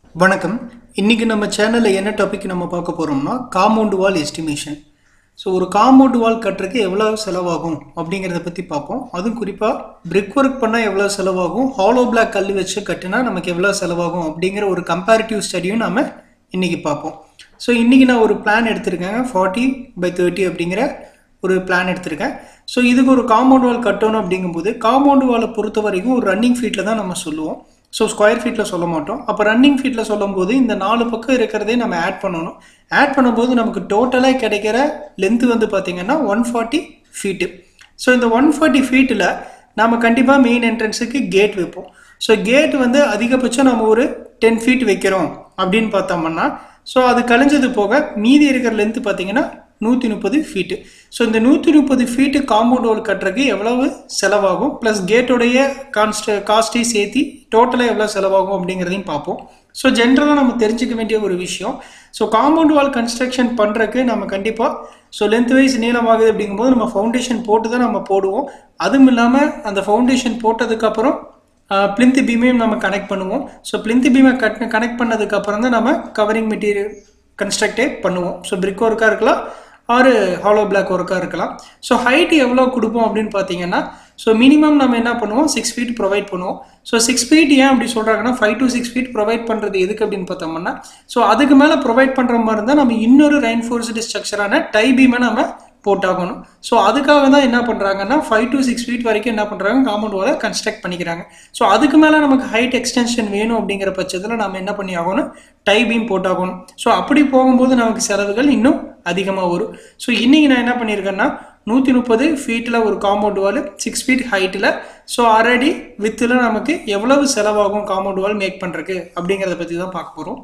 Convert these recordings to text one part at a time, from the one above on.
வணக்கம். இன்னைக்கு நம்ம சேனல்ல என்ன டாபிக் நம்ம பார்க்க போறோம்னா காம்பவுண்ட் வால் எஸ்டிமேஷன். ஸோ ஒரு காம்பவுண்ட் வால் கட்டுறதுக்கு எவ்வளவு செலவாகும் அப்படிங்கிறத பற்றி பார்ப்போம். அதுவும் குறிப்பாக பிரிக் ஒர்க் பண்ணால் எவ்வளோ செலவாகும், ஹாலோ பிளாக் கல் வச்சு கட்டினா நமக்கு எவ்வளோ செலவாகும் அப்படிங்கிற ஒரு கம்பேரிட்டிவ் ஸ்டடியும் நம்ம இன்னைக்கு பார்ப்போம். ஸோ இன்னைக்கு நான் ஒரு பிளான் எடுத்திருக்கேன், 40/30 அப்படிங்கிற ஒரு பிளான் எடுத்திருக்கேன். ஸோ இதுக்கு ஒரு காம்பவுண்ட் வால் கட்டணும் அப்படிங்கும்போது காம்பவுண்ட் வாலை பொறுத்த வரைக்கும் ஒரு ரன்னிங் ஃபீட்டில் தான் நம்ம சொல்லுவோம். ஸோ ஸ்கொயர் ஃபீட்டில் சொல்ல மாட்டோம். அப்போ ரன்னிங் ஃபீட்டில் சொல்லும் போது இந்த 4 பக்கம் இருக்கிறதே நம்ம ஆட் பண்ணணும். ஆட் பண்ணும்போது நமக்கு டோட்டலாக கிடைக்கிற லென்த்து வந்து பார்த்திங்கன்னா 140 ஃபீட்டு. ஸோ இந்த 140 ஃபீட்டில் நம்ம கண்டிப்பாக மெயின் என்ட்ரன்ஸுக்கு கேட் வைப்போம். ஸோ கேட் வந்து அதிகபட்சம் நம்ம ஒரு 10 ஃபீட் வைக்கிறோம் அப்படின்னு பார்த்தோம்னா, ஸோ அது கழிஞ்சது போக மீதி இருக்கிற லென்த்து பார்த்திங்கன்னா 130 ஃபீட்டு. ஸோ இந்த 130 ஃபீட்டு காம்பவுண்ட் வால் கட்டுறதுக்கு எவ்வளவு செலவாகும், ப்ளஸ் கேட்டோடைய காஸ்ட்டையும் சேர்த்து டோட்டலாக எவ்வளோ செலவாகும் அப்படிங்கிறதையும் பார்ப்போம். ஸோ ஜென்ரலாக நம்ம தெரிஞ்சுக்க வேண்டிய ஒரு விஷயம், ஸோ காம்பவுண்ட் வால் கன்ஸ்ட்ரக்ஷன் பண்ணுறதுக்கு நம்ம கண்டிப்பாக ஸோ லென்த் வைஸ் நீளமாகுது அப்படிங்கும்போது நம்ம ஃபவுண்டேஷன் போட்டு தான் நம்ம போடுவோம். அதுவும் இல்லாமல் அந்த ஃபவுண்டேஷன் போட்டதுக்கப்புறம் பிளிந்த் பீமையும் நம்ம கனெக்ட் பண்ணுவோம். ஸோ பிளிந்த் பீமை கனெக்ட் பண்ணதுக்கப்புறம் தான் நம்ம கவரிங் மெட்டீரியல் கன்ஸ்ட்ரக்டே பண்ணுவோம். ஸோ பிரிக் ஒர்க்காக இருக்கலாம் ஆறு ஹாலோ பிளாக் ஒர்க்காக இருக்கலாம். ஸோ ஹைட் எவ்வளோ கொடுப்போம் அப்படின்னு பார்த்தீங்கன்னா, ஸோ மினிமம் நம்ம என்ன பண்ணுவோம், 6 ஃபீட் ப்ரொவைட் பண்ணுவோம். ஸோ 6 ஃபீட் ஏன் அப்படி சொல்கிறாங்கன்னா, 5 to 6 ஃபீட் ப்ரொவைட் பண்ணுறது எதுக்கு அப்படின்னு பார்த்தோம்னா, ஸோ அதுக்கு மேலே ப்ரொவைட் பண்ணுற மாதிரி இருந்தால் நம்ம இன்னொரு ரெயின்ஃபோர்ஸ்டு ஸ்ட்ரக்சரான டை பீமை நம்ம போட்டாகணும். ஸோ அதுக்காக தான் என்ன பண்ணுறாங்கன்னா 5 to 6 ஃபீட் வரைக்கும் என்ன பண்ணுறாங்க, காம்பவுண்ட் வாலை கன்ஸ்ட்ரக்ட் பண்ணிக்கிறாங்க. ஸோ அதுக்கு மேலே நமக்கு ஹைட் எக்ஸ்டென்ஷன் வேணும் அப்படிங்கிற பட்சத்தில் நம்ம என்ன பண்ணி ஆகணும், டை பீம் போட்டாகணும். ஸோ அப்படி போகும்போது நமக்கு செலவுகள் இன்னும் அதிகமாக வரும். ஸோ இன்றைக்கி நான் என்ன பண்ணியிருக்கேன்னா 130 ஃபீட்டில் ஒரு காம்பவுண்ட் வால் 6 ஃபீட் ஹைட்டில், ஸோ ஆல்ரெடி வித்தில் நமக்கு எவ்வளவு செலவாகும் காம்பவுண்ட் வால் மேக் பண்ணுறதுக்கு அப்படிங்கிறத பற்றி தான் பார்க்க போகிறோம்.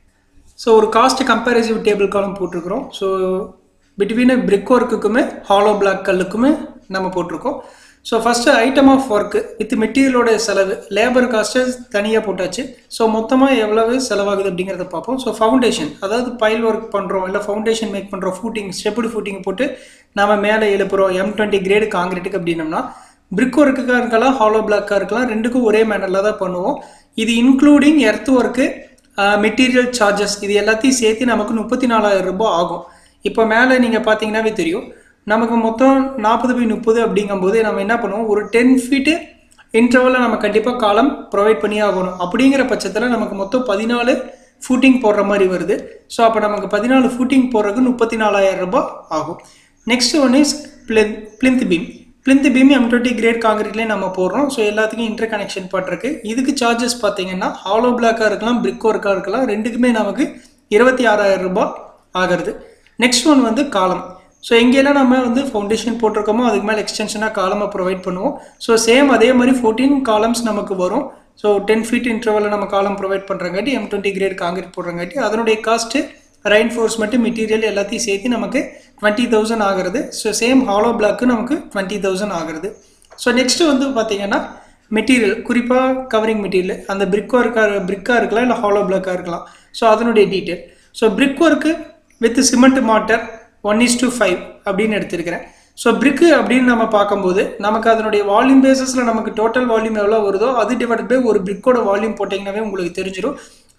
ஸோ ஒரு காஸ்ட் கம்பேரிசிவ் டேபிள் காலம் போட்டிருக்கிறோம். ஸோ பிட்வீன் பிரிக் ஒர்க்குக்குமே ஹாலோ பிளாக் கல்லுக்குமே நம்ம போட்டிருக்கோம். So first item of work with மெட்டீரியலோட செலவு, லேபர் காஸ்ட்டு தனியாக போட்டாச்சு. ஸோ மொத்தமாக எவ்வளவு செலவாகுது அப்படிங்கிறத பார்ப்போம். ஸோ ஃபவுண்டேஷன், அதாவது பைல் ஒர்க் பண்ணுறோம் இல்லை ஃபவுண்டேஷன் மேக் பண்ணுறோம், ஃபூட்டிங் ஸ்டெப்புடு ஃபூட்டிங் போட்டு நம்ம மேலே எழுப்புறோம் M20 கிரேடு காங்கிரீட்டுக்கு அப்படின்னோம்னா, பிரிக் ஒர்க்குக்காக இருக்கலாம் ஹாலோ பிளாக்காக இருக்கலாம், ரெண்டுக்கும் ஒரே மேனரில் தான் பண்ணுவோம். இது including earth work, material charges, இது எல்லாத்தையும் சேர்த்து நமக்கு 34,000 ரூபாய் ஆகும். இப்போ மேலே நீங்கள் பார்த்தீங்கன்னாவே தெரியும், நமக்கு மொத்தம் 40/30 அப்படிங்கும்போது நம்ம என்ன பண்ணுவோம், ஒரு 10 ஃபீட்டு இன்டர்வலில் நம்ம கண்டிப்பாக காலம் ப்ரொவைட் பண்ணி ஆகணும். அப்படிங்கிற பட்சத்தில் நமக்கு மொத்தம் 14 ஃபூட்டிங் போடுற மாதிரி வருது. ஸோ அப்போ நமக்கு 14 ஃபூட்டிங் போடுறதுக்கு 34,000 ரூபாய் ஆகும். Next one is plinth beam. Plinth beam M20 grade காங்கிரீட்லேயே நம்ம போடுறோம். ஸோ எல்லாத்துக்கும் இன்டர் கனெக்ஷன் பண்ணுறதுக்கு இதுக்கு சார்ஜஸ் பார்த்தீங்கன்னா ஹாலோ பிளாக்காக இருக்கலாம் பிரிக் ஒர்க்காக இருக்கலாம், ரெண்டுக்குமே நமக்கு 26,000 ரூபாய் ஆகிறது. நெக்ஸ்ட் ஒன் வந்து காலம். ஸோ எங்கெல்லாம் நம்ம வந்து ஃபவுண்டேஷன் போட்டிருக்கோமோ அதுக்கு மேலே எக்ஸ்டென்ஷனாக காலமாக ப்ரொவைட் பண்ணுவோம். ஸோ சேம் அதே மாதிரி 14 காலம்ஸ் நமக்கு வரும். ஸோ 10 ஃபீட் இன்டர்வலில் நம்ம காலம் ப்ரொவைட் பண்ணுறங்காட்டி M20 கிரேட் காங்கிரீட் போடுறங்காட்டி அதனுடைய காஸ்ட்டு ரெயின்ஃபோர்ஸ்மெண்ட் மெட்டீரியல் எல்லாத்தையும் சேர்த்து நமக்கு 20,000 ஆகிறது. ஸோ சேம் ஹாலோ பிளாக்கு நமக்கு 20,000 ஆகிறது. ஸோ நெக்ஸ்ட்டு வந்து பார்த்தீங்கன்னா மெட்டீரியல், குறிப்பாக கவரிங் மெட்டீரியல், அந்த பிரிக்காக இருக்கலாம் இல்லை ஹாலோ பிளாக்காக இருக்கலாம். ஸோ அதனுடைய detail, so brick work with cement mortar 1:5 அப்படின்னு எடுத்திருக்கிறேன். ஸோ பிரிக்கு அப்படின்னு நம்ம பார்க்கும்போது நமக்கு அதனுடைய வால்யூம் பேஸஸில் நமக்கு டோட்டல் வால்யூம் எவ்வளோ வருதோ அது டிவைட் பை ஒரு பிரிக்கோட வால்யூம் போட்டிங்கன்னாவே உங்களுக்கு தெரிஞ்சிடும்.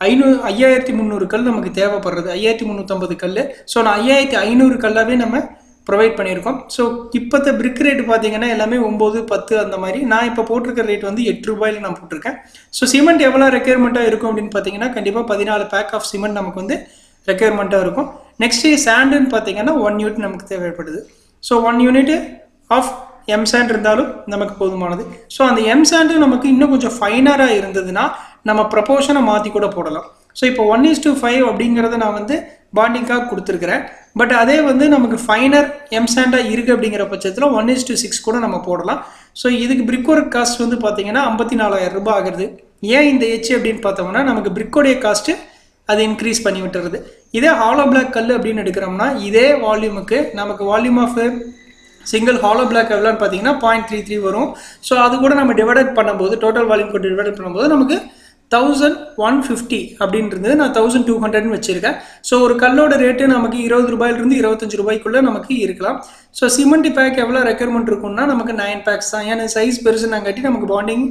5,300 கல் நமக்கு தேவைப்படுறது, 5,350 கல். ஸோ நான் 5,500 கல்லாவே நம்ம ப்ரொவைட் பண்ணியிருக்கோம். ஸோ இப்போத்த பிரிக் ரேட்டு பார்த்தீங்கன்னா எல்லாமே 9, 10 அந்த மாதிரி. நான் இப்போ போட்டிருக்க ரேட் வந்து 8 ரூபாயில் நான் போட்டிருக்கேன். ஸோ சிமெண்ட் எவ்வளோ ரெக்யர்மெண்ட்டாக இருக்கும் அப்படின்னு பார்த்தீங்கன்னா கண்டிப்பாக 14 பேக் ஆஃப் சிமெண்ட் நமக்கு வந்து ரெக்யர்மெண்ட்டாக இருக்கும். நெக்ஸ்ட் சாண்டுன்னு பார்த்தீங்கன்னா 1 யூனிட் நமக்கு தேவைப்படுது. So 1 unit of M sand இருந்தாலும் நமக்கு போதுமானது. ஸோ அந்த எம் சாண்டு நமக்கு இன்னும் கொஞ்சம் ஃபைனராக இருந்ததுன்னா நம்ம ப்ரப்போர்ஷனை மாற்றி கூட போடலாம். ஸோ இப்போ 1:5 அப்படிங்கிறத நான் வந்து பாண்டிங்காக கொடுத்துருக்குறேன். பட் அதே வந்து நமக்கு ஃபைனர் எம் சாண்டாக இருக்குது அப்படிங்கிற பட்சத்தில் 1:6 கூட நம்ம போடலாம். ஸோ இதுக்கு பிரிக் ஒர்க் காஸ்ட் வந்து பார்த்தீங்கன்னா 54,000 ரூபாய் ஆகுது. ஏன் இந்த ஹெச் அப்படின்னு பார்த்தோம்னா நமக்கு பிரிக்கோடைய காஸ்ட்டு அது இன்க்ரீஸ் பண்ணி விட்டுறது. இதே ஹாலோ பிளாக் கல் அப்படின்னு எடுக்கிறோம்னா இதே வால்யூமுக்கு நமக்கு volume of single hollow block எவ்வளோன்னு பார்த்தீங்கன்னா 0.33 வரும். ஸோ அது கூட நம்ம டிவைட் பண்ணும்போது டோட்டல் வால்யூம் கூட டிவைட் பண்ணும்போது நமக்கு 1,150 அப்படின்றது நான் 1,200 வச்சுருக்கேன். ஸோ ஒரு கல்லோட ரேட்டு நமக்கு 20 ரூபாயிலிருந்து 25 ரூபாய்க்குள்ளே நமக்கு இருக்கலாம். ஸோ சிமெண்ட் பேக் எவ்வளோ ரெக்யர்மெண்ட் இருக்கும்னா நமக்கு 9 பேக்ஸ் தான். ஏன்னா சைஸ் பெருசுனாங்காட்டி நமக்கு பாண்டிங்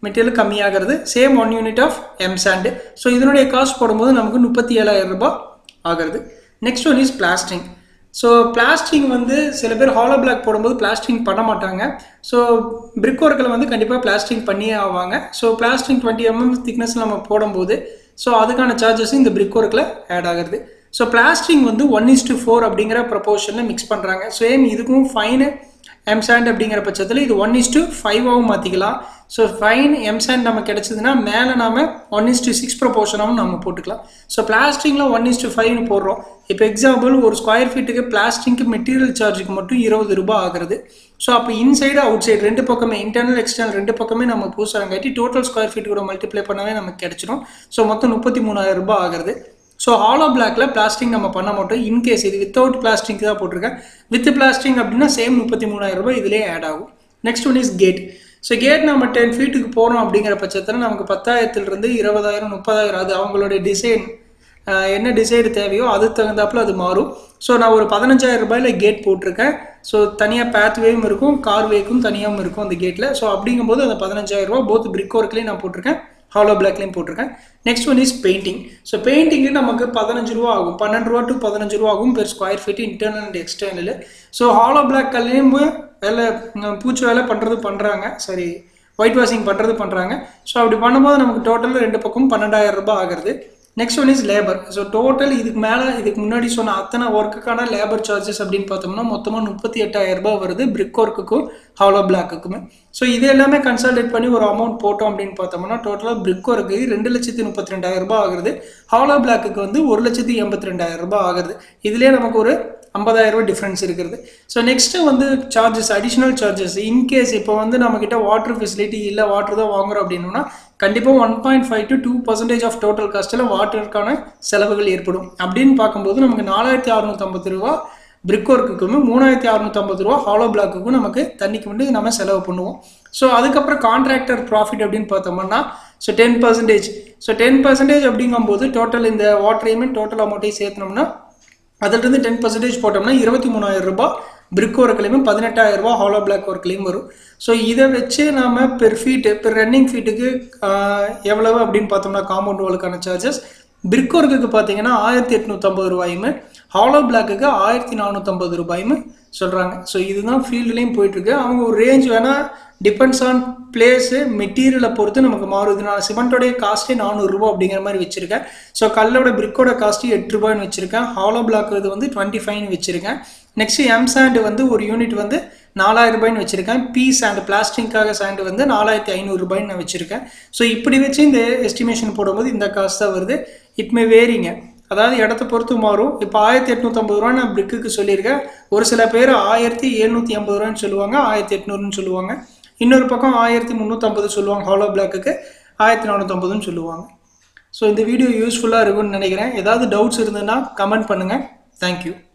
மெட்டீரியல் கம்மியாகிறது. Same 1 unit of M sand. So இதனுடைய காஸ்ட் போடும்போது நமக்கு 37,000 ரூபாய் ஆகிறது. Next one is plastering. So plastering வந்து சில பேர் ஹாலோ பிளாக் போடும்போது பிளாஸ்டிங் பண்ண மாட்டாங்க. ஸோ பிரிக் ஒர்க்கில் வந்து கண்டிப்பாக பிளாஸ்டிங் பண்ணியே ஆவாங்க. ஸோ பிளாஸ்டிங் 20 mm திக்னஸ் நம்ம போடும்போது ஸோ அதுக்கான சார்ஜஸ் இந்த பிரிக் ஒர்க்கில் ஆட் ஆகுது. ஸோ பிளாஸ்டிங் வந்து 1:4 அப்படிங்கிற ப்ரொபோர்ஷனில் மிக்ஸ் பண்ணுறாங்க. சேம் இதுக்கும் ஃபைனு எம் சாண்ட் அப்படிங்கிற பட்சத்தில் இது 1:5 மாற்றிக்கலாம். ஸோ ஃபைன் எம் சாண்ட் நமக்கு கிடச்சிதுன்னா மேலே நாம் 1:6 ப்ரொபோர்ஷனாகவும் நம்ம போட்டுக்கலாம். ஸோ பிளாஸ்டிங்கில் 1:5 போடுறோம். இப்போ எக்ஸாம்பிள் ஒரு ஸ்கொயர் ஃபீட்டுக்கு பிளாஸ்டிங்க்கு மெட்டீரியல் சார்ஜுக்கு மட்டும் 20 ரூபாய் ஆகுறது. ஸோ அப்போ இன்சைடு அவுட் சைடு ரெண்டு பக்கமே இன்டர்னல் எக்ஸ்டர்னல் ரெண்டு பக்கமே நம்ம பூசுறங்காட்டி டோட்டல் ஸ்கொயர் ஃபீட் கூட மல்டிப்ளை பண்ணவே நமக்கு கிடைச்சிடும். ஸோ மொத்தம் 33,000 ரூபாய் ஆகுறது. ஸோ ஹாலோ பிளாக்ல பிளாஸ்டிக் நம்ம பண்ண மாட்டோம். இன்கேஸ் இது வித்தவுட் பிளாஸ்டிக் தான் போட்டிருக்கேன். வித் பிளாஸ்டிக் அப்படின்னா சேம் 33,000 ரூபாய் இதிலே ஆட் ஆகும். Next one is gate. So gate நம்ம 10 ஃபீட்டுக்கு போகிறோம் அப்படிங்கிற பட்சத்தில் நமக்கு 10,000 20,000 30,000 அது அவங்களுடைய டிசைன் என்ன டிசைடு தேவையோ அதுக்கு தகுந்தாப்புல அது மாறும். ஸோ நான் ஒரு 15,000 ரூபாயில் கேட் போட்டிருக்கேன். ஸோ தனியாக பேத்வேயும் இருக்கும் கார்வேக்கும் தனியாகவும் இருக்கும் அந்த கேட்டில். ஸோ அப்படிங்கும்போது அந்த 15,000 ரூபா போத் பிரிக் ஒர்க்லேயும் நான் போட்டிருக்கேன், ஹாலோ பிளாக்லேயும் போட்டிருக்கேன். Next one is painting. So பெயிண்டிங்கு நமக்கு 15 ரூபா ஆகும். 12 ரூபா to 15 ரூபா ஆகும் per square feet internal and external. So hollow block கல்லையும் வேலை பூச்சி வேலை பண்ணுறாங்க. சரி ஒயிட் வாஷிங் பண்ணுறாங்க. ஸோ அப்படி பண்ணும்போது நமக்கு டோட்டல் ரெண்டு பக்கமும் 12,000 ரூபாய் ஆகிறது. Next one is labour. So total இதுக்கு முன்னாடி சொன்ன அத்தனை ஒர்க்குக்கான லேபர் சார்ஜஸ் அப்படின்னு பார்த்தோம்னா மொத்தமாக 38,000 ரூபாய் வருது பிரிக் ஒர்க்குக்கும் ஹாலோ பிளாக்குக்குமே. ஸோ இது எல்லாமே கன்சல்டேட் பண்ணி ஒரு அமௌண்ட் போட்டோம் அப்படின்னு பார்த்தோம்னா டோட்டலாக பிரிக் ஒர்க்கு 2,32,000 ரூபாய் ஆகுது. ஹாலோ பிளாக்குக்கு வந்து 1,82,000 ரூபாய் ஆகுது. இதுலேயே நமக்கு ஒரு 50,000 ரூபாய் டிஃப்ரென்ஸ் இருக்கிறது. ஸோ நெக்ஸ்ட்டு வந்து சார்ஜஸ் அடிஷ்னல் சார்ஜஸ் இன்கேஸ் இப்போ வந்து நம்மக்கிட்ட வாட்டர் ஃபெசிலிட்டி இல்லை வாட்டர் தான் வாங்குறோம் அப்படின்னா கண்டிப்பாக 1.5 to 2% ஆஃப் டோட்டல் காஸ்ட்டில் வாட்டருக்கான செலவுகள் ஏற்படும். அப்படின்னு பார்க்கும்போது நமக்கு 4,650 ரூபா பிரிக் ஒர்க்குக்குமே 3,650 ரூபா ஹாலோ பிளாக்குக்கும் நமக்கு தண்ணிக்கு வந்து நம்ம செலவு பண்ணுவோம். ஸோ அதுக்கப்புறம் கான்ட்ராக்டர் ப்ராஃபிட் அப்படின்னு பார்த்தோம்னா ஸோ 10%. ஸோ 10% அப்படிங்கும்போது டோட்டல் இந்த வாட்டரையுமே டோட்டல் அமௌண்ட்டையும் சேர்த்தனோம்னா அதிலிருந்து 10% போட்டோம்னா 23,000 ரூபாய் பிரிக் ஒர்க்லையுமே 18,000 ரூபாய் ஹாலோ பிளாக் ஒர்க்லையும் வரும். ஸோ இதை வச்சு நம்ம பெர் ரன்னிங் ஃபீட்டுக்கு எவ்வளவு அப்படின்னு பார்த்தோம்னா காம்பவுண்ட் வாலுக்கான சார்ஜஸ் பிரிக் ஒர்க்குக்கு பார்த்தீங்கன்னா 1,850 ரூபாயுமே ஹாலோ பிளாக்குக்கு 1,450 ரூபாயுமே சொல்கிறாங்க. ஸோ இதுதான் ஃபீல்டுலேயும் போயிட்டுருக்கு. அவங்க ஒரு ரேஞ்ச் வேணால் டிபெண்ட்ஸ் ஆன் பிளேஸு மெட்டீரியலை பொறுத்து நமக்கு மாறுது. நான் சிமெண்ட்டோடைய காஸ்ட்டே 400 ரூபா அப்படிங்கிற மாதிரி வச்சுருக்கேன். ஸோ கல்லோட பிரிக்கோட காஸ்ட்டு 8 ரூபாய்னு வச்சுருக்கேன். ஹாலோ பிளாக் இது வந்து 25 வச்சுருக்கேன். நெக்ஸ்ட் எம் சாண்ட் வந்து ஒரு யூனிட் வந்து 4,000 ரூபாய்னு வச்சுருக்கேன். பி சாண்ட் பிளாஸ்டிக்காக சாண்ட் வந்து 4,500 ரூபாய்னு நான் வச்சுருக்கேன். ஸோ இப்படி வச்சு இந்த எஸ்டிமேஷன் போடும்போது இந்த காஸ்ட் தான் வருது. இட் மே வேரிங்க, அதாவது இடத்த பொறுத்து மாறும். இப்போ 1,850 ரூபா நான் பிரிக்குக்கு சொல்லியிருக்கேன். ஒரு சில பேர் 1,750 ரூபான்னு சொல்லுவாங்க, 1,800ன்னு சொல்லுவாங்க. இன்னொரு பக்கம் 1,350 சொல்லுவாங்க. ஹாலோ பிளாக்குக்கு 1,450ன்னு சொல்லுவாங்க. ஸோ இந்த வீடியோ யூஸ்ஃபுல்லாக இருக்கும்னு நினைக்கிறேன். ஏதாவது டவுட்ஸ் இருந்ததுன்னா கமெண்ட் பண்ணுங்கள். தேங்க்யூ.